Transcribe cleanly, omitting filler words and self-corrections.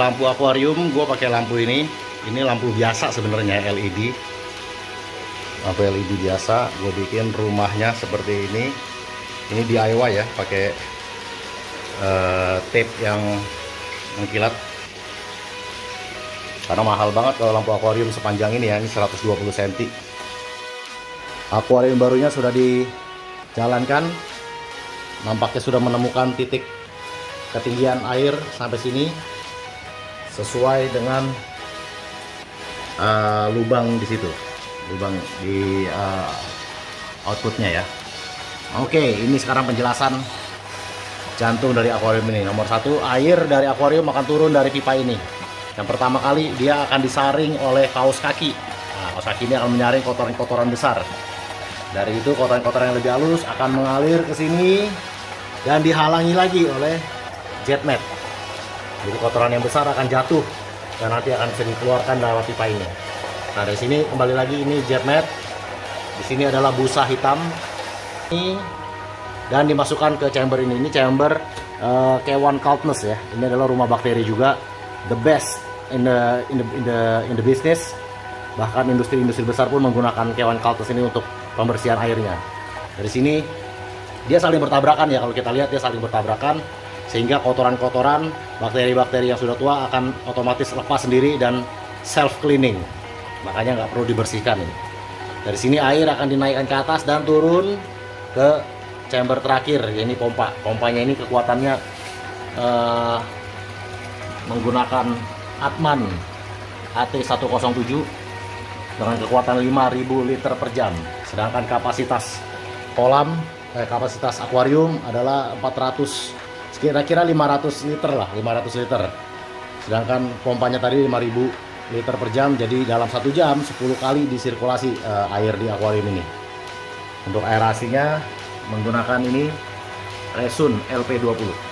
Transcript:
lampu akuarium gue pakai lampu ini. Ini lampu biasa sebenarnya, LED. Lampu LED biasa. Gue bikin rumahnya seperti ini. Ini DIY ya, pakai tape yang mengkilat. Karena mahal banget kalau lampu akuarium sepanjang ini ya. Ini 120 cm. Akuarium barunya sudah dijalankan. Nampaknya sudah menemukan titik ketinggian air sampai sini sesuai dengan lubang di situ, lubang di outputnya ya. Oke, ini sekarang penjelasan jantung dari akuarium ini. Nomor satu, air dari akuarium akan turun dari pipa ini. Yang pertama kali dia akan disaring oleh kaos kaki. Nah, kaos kaki ini akan menyaring kotoran-kotoran besar. Dari itu kotoran-kotoran yang lebih halus akan mengalir ke sini dan dihalangi lagi oleh jet mat. Jadi kotoran yang besar akan jatuh dan nanti akan bisa dikeluarkan lewat pipa ini. Nah, dari sini kembali lagi ini jet mat. Di sini adalah busa hitam ini dan dimasukkan ke chamber ini. Ini chamber K1 Cultness ya. Ini adalah rumah bakteri juga, the best in the business. Bahkan industri-industri besar pun menggunakan K1 Cultness ini untuk pembersihan airnya. Dari sini dia saling bertabrakan ya, kalau kita lihat dia saling bertabrakan sehingga kotoran-kotoran, bakteri-bakteri yang sudah tua akan otomatis lepas sendiri dan self cleaning. Makanya nggak perlu dibersihkan. Dari sini air akan dinaikkan ke atas dan turun ke chamber terakhir, ya, ini pompa. Pompanya ini kekuatannya menggunakan Atman AT107 dengan kekuatan 5.000 liter per jam. Sedangkan kapasitas kolam, kapasitas akuarium adalah 400, kira-kira 500 liter lah, 500 liter. Sedangkan pompanya tadi 5.000 liter per jam, jadi dalam 1 jam 10 kali disirkulasi air di akuarium ini. Untuk aerasinya menggunakan ini Resun LP20.